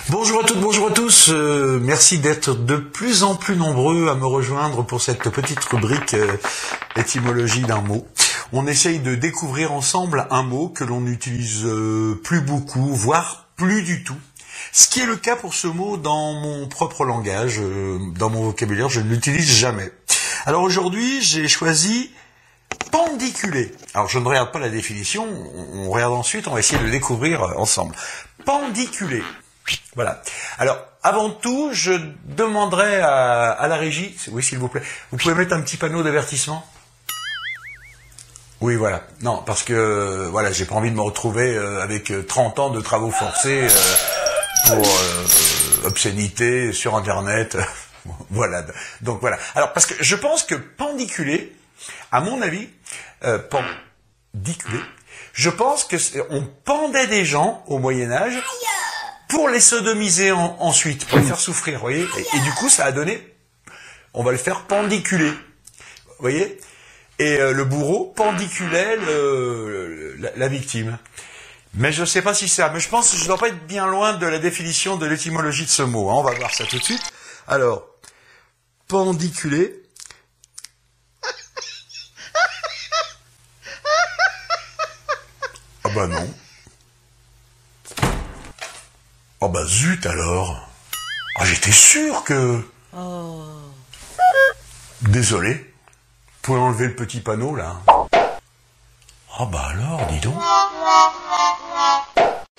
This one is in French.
Bonjour à toutes, bonjour à tous. Merci d'être de plus en plus nombreux à me rejoindre pour cette petite rubrique étymologie d'un mot. On essaye de découvrir ensemble un mot que l'on n'utilise plus beaucoup, voire plus du tout. Ce qui est le cas pour ce mot dans mon propre langage, dans mon vocabulaire, je ne l'utilise jamais. Alors aujourd'hui, j'ai choisi pendiculer. Alors je ne regarde pas la définition, on regarde ensuite, on va essayer de le découvrir ensemble. Pendiculer. Voilà. Alors, avant tout, je demanderai à la régie, oui s'il vous plaît, vous pouvez mettre un petit panneau d'avertissement ? Oui, voilà. Non, parce que, voilà, j'ai pas envie de me retrouver avec 30 ans de travaux forcés pour obscénité sur Internet. Voilà. Donc voilà. Alors, parce que je pense que pendiculer, à mon avis, pendiculer, je pense que on pendait des gens au Moyen-Âge pour les sodomiser ensuite, pour les faire souffrir, vous voyez. Et du coup, ça a donné, on va le faire pendiculer, vous voyez. Et le bourreau pendiculait la victime. Mais je ne sais pas si c'est ça. Mais je pense que je ne dois pas être bien loin de la définition de l'étymologie de ce mot. Hein. On va voir ça tout de suite. Alors, pendiculer. Ah bah non. Oh bah zut alors. Oh, j'étais sûr que... Oh. Désolé. Vous pouvez enlever le petit panneau là. Oh bah alors, dis donc.